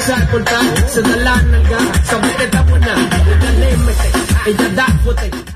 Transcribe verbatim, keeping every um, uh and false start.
sa dalan ng ga, sa bukid na po na, ikalimite, ikadat puti.